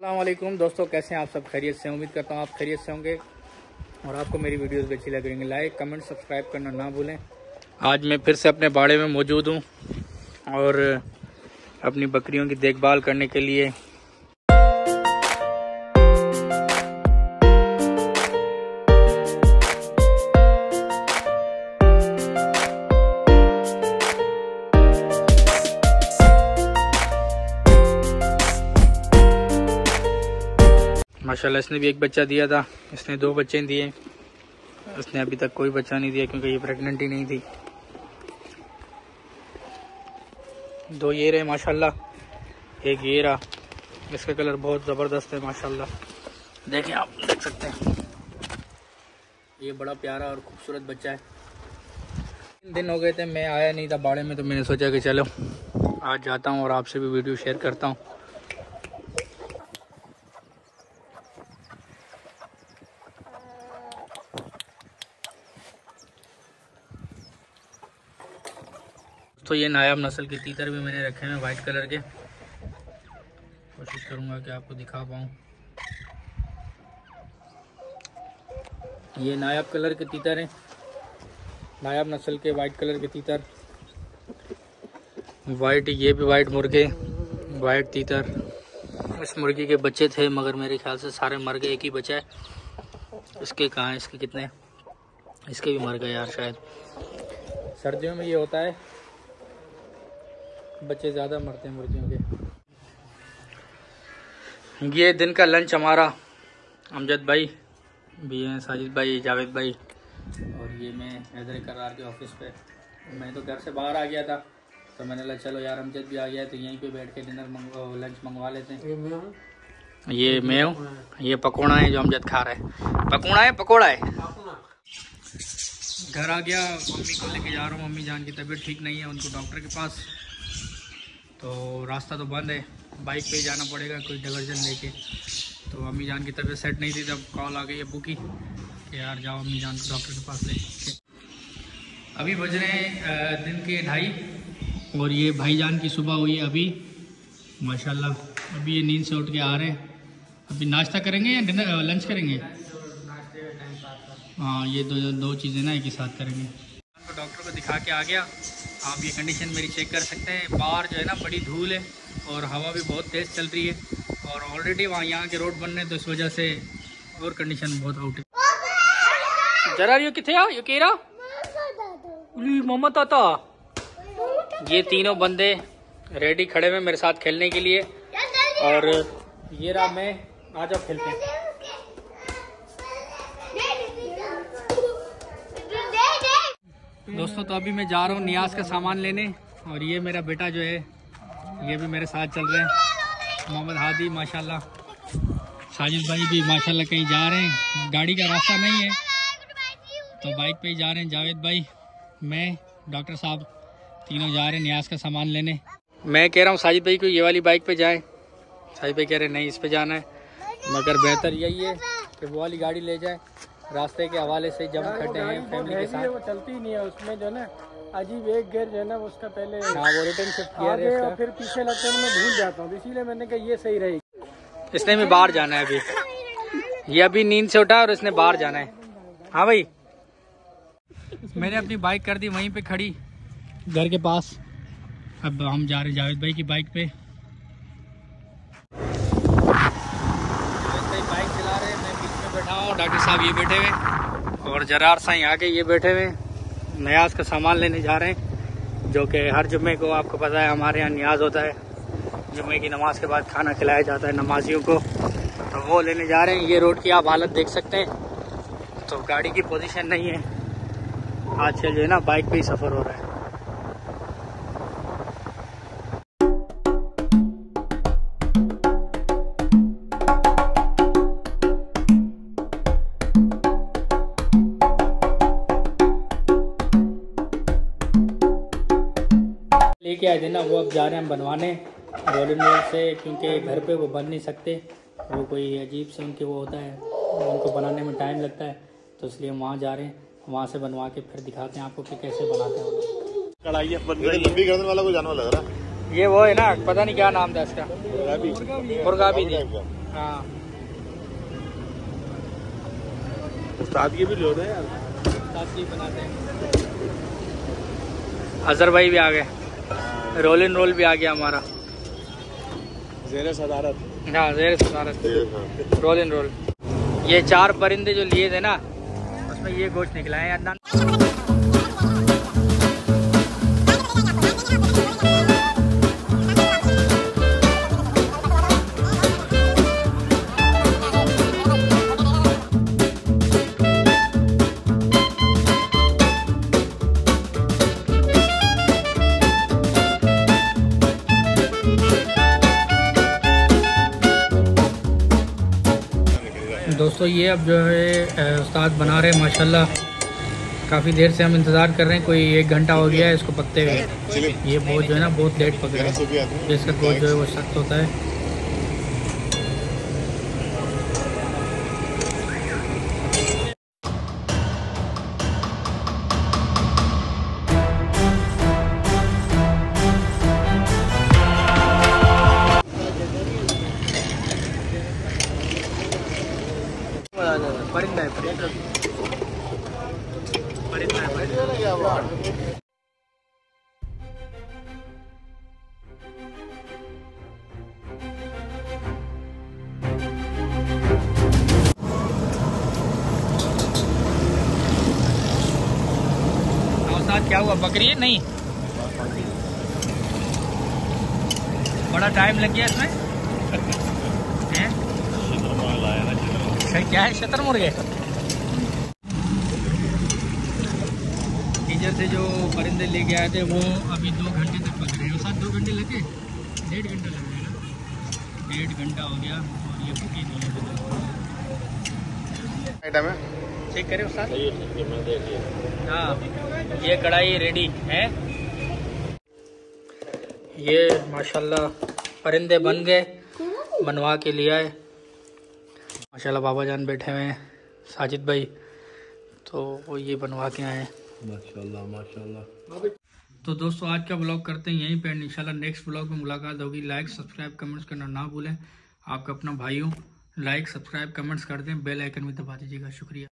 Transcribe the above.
अस्सलाम वालेकुम दोस्तों, कैसे हैं आप सब? खैरियत से? उम्मीद करता हूँ आप खैरियत से होंगे और आपको मेरी वीडियोस भी अच्छी लग रही हैं। लाइक कमेंट सब्सक्राइब करना ना भूलें। आज मैं फिर से अपने बाड़े में मौजूद हूँ और अपनी बकरियों की देखभाल करने के लिए माशाल्लाह इसने भी एक बच्चा दिया था, इसने 2 बच्चे दिए। इसने अभी तक कोई बच्चा नहीं दिया क्योंकि ये प्रेग्नेंट ही नहीं थी। 2 ये रहे माशाल्लाह, एक ये रहा। इसका कलर बहुत ज़बरदस्त है माशाल्लाह, देखें आप देख सकते हैं। ये बड़ा प्यारा और खूबसूरत बच्चा है। 3 दिन हो गए थे मैं आया नहीं था बाड़े में, तो मैंने सोचा कि चलो आज जाता हूँ और आपसे भी वीडियो शेयर करता हूँ। तो ये नायाब नस्ल के तीतर भी मैंने रखे हैं वाइट कलर के। कोशिश करूंगा कि आपको दिखा पाऊँ। ये नायाब कलर के तीतर हैं, नायाब नस्ल के वाइट कलर के तीतर। वाइट, ये भी वाइट मुर्गे, वाइट तीतर। इस मुर्गी के बच्चे थे मगर मेरे ख्याल से सारे मर गए, एक ही बचा है। इसके कहाँ हैं? इसके कितने? इसके भी मर गए यार शायद। सर्दियों में ये होता है, बच्चे ज़्यादा मरते हैं मुर्गियों के। ये दिन का लंच हमारा। अमजद भाई भी हैं, साजिद भाई, जावेद भाई और ये मैं हैदर करार के ऑफिस पे। मैं तो घर से बाहर आ गया था तो मैंने कहा चलो यार अमजद भी आ गया है तो यहीं पे बैठ के लंच मंगवा लेते हैं। ये मैं हूँ, ये पकौड़ा है जो अमजद खा रहा है। पकौड़ा है, पकौड़ा है। घर आ गया, मम्मी को लेके जा रहा हूँ। मम्मी जान की तबीयत ठीक नहीं है, उनको डॉक्टर के पास। तो रास्ता तो बंद है, बाइक पे ही जाना पड़ेगा कोई डाइवर्जन लेके। तो अम्मी जान की तबीयत सेट नहीं थी, तब कॉल आ गई अब्बू की कि यार जाओ अम्मी जान को डॉक्टर के पास ले। अभी बज रहे हैं दिन के 2:30 और ये भाईजान की सुबह हुई है अभी माशाल्लाह। अभी ये नींद से उठ के आ रहे हैं। अभी नाश्ता करेंगे या डिनर लंच करेंगे? हाँ, ये दो चीज़ें ना एक ही साथ करेंगे। डॉक्टर को दिखा के आ गया। आप ये कंडीशन मेरी चेक कर सकते हैं। बाहर जो है ना बड़ी धूल है और हवा भी बहुत तेज़ चल रही है और ऑलरेडी वहाँ यहाँ के रोड बन रहे हैं, तो इस वजह से और कंडीशन बहुत आउट है। जरा यो किथे आ, यो केरा मोहम्मद ताता। ये तीनों बंदे रेडी खड़े हुए मेरे साथ खेलने के लिए और ये रहा मैं। आ जाओ खेलते हैं। दोस्तों तो अभी मैं जा रहा हूँ नियाज का सामान लेने और ये मेरा बेटा जो है ये भी मेरे साथ चल रहे हैं। मोहम्मद हादी माशाल्लाह, साजिद भाई भी माशाल्लाह कहीं जा रहे हैं। गाड़ी का रास्ता नहीं है तो बाइक पे ही जा रहे हैं। जावेद भाई, मैं, डॉक्टर साहब तीनों जा रहे हैं नियाज का सामान लेने। मैं कह रहा हूँ साजिद भाई को ये वाली बाइक पे जाएं। साजिद भाई कह रहे हैं नहीं इस पे जाना है, मगर बेहतर यही है कि वो वाली गाड़ी ले जाए। रास्ते के हवाले से जब खड़े हैं फैमिली के साथ, वो चलती नहीं है। उसमें जो है ना अजीब एक गेयर जो है ना उसका पहले वो रिटर्न शिफ्ट किया है और फिर पीछे लगता है, मैं भूल जाता हूँ, इसीलिए मैंने कहा ये सही रहेगी। इसने भी बाहर जाना है अभी। ये अभी नींद से उठा और इसने बाहर जाना है। हाँ भाई, मैंने अपनी बाइक कर दी वहीं पे खड़ी घर के पास। अब हम जा रहे हैं जावेद भाई की बाइक पे। बाइक चला रहे हैं, मैं बीच में बैठा हूँ, डॉक्टर साहब ये बैठे हुए और जरार साईं आगे ये बैठे हुए। न्याज का सामान लेने जा रहे हैं जो कि हर जुम्मे को आपको पता है हमारे यहाँ न्याज होता है। जुम्मे की नमाज के बाद खाना खिलाया जाता है नमाजियों को, तो वो लेने जा रहे हैं। ये रोड की आप हालत देख सकते हैं, तो गाड़ी की पोजीशन नहीं है। आजकल जो है ना बाइक पे ही सफ़र हो रहा है। लेके आए थे ना, वो अब जा रहे हैं हम बनवाने रोलिंग मिल से, क्योंकि घर पे वो बन नहीं सकते। वो कोई अजीब से उनके वो होता है, उनको बनाने में टाइम लगता है, तो इसलिए हम वहाँ जा रहे हैं। वहाँ से बनवा के फिर दिखाते हैं आपको कि कैसे बनाते हैं। कढ़ाई बन रही है, लंबी गर्दन वाला कोई जानवर लग रहा है। ये वो है ना, पता नहीं क्या नाम था इसका, मुर्गा भी थी। हाँ उस्ताद की भी लोड है यार, उस्ताद की बनाते हैं। अजहर भाई भी आ गए, रोल इन रोल भी आ गया हमारा। ज़ेरे सदारत। हाँ ज़ेरे सदारत, रोल इन रोल। ये 4 परिंदे जो लिए थे ना, उसमें ये गोश्त निकला है यार। दोस्तों ये अब जो है उस्ताद बना रहे हैं माशाल्लाह। काफ़ी देर से हम इंतज़ार कर रहे हैं, कोई 1 घंटा हो गया है इसको पकते हुए। ये बहुत जो है ना बहुत लेट पक रहा है, इसका गोश्त जो है वो सख्त होता है। परिंदा है, परिंदा है। क्या हुआ, बकरी है? नहीं, बड़ा टाइम लग गया इसमें। क्या है, शतरमुर्ग है? इधर से जो परिंदे लेके आए थे वो अभी 2 घंटे तक पक रहे हैं। साथ 2 घंटे लगे, 1.5 घंटा लग गया, 1.5 घंटा हो गया और ये पके नहीं है। आइटम है, चेक करें साथ। हाँ ये कढ़ाई रेडी है। ये माशाल्लाह परिंदे बन गए, बनवा के लिया है माशाल्लाह। बाबा जान बैठे हुए हैं, साजिद भाई, तो वो ये बनवा के आए हैं माशाल्लाह माशाल्लाह। तो दोस्तों आज का ब्लॉग करते हैं यहीं पे, इंशाल्लाह नेक्स्ट ब्लॉग में मुलाकात होगी। लाइक सब्सक्राइब कमेंट्स करना ना भूलें। आपका अपना भाई हूँ, लाइक सब्सक्राइब कमेंट्स कर दें, बेल आइकन भी दबा दीजिएगा। शुक्रिया।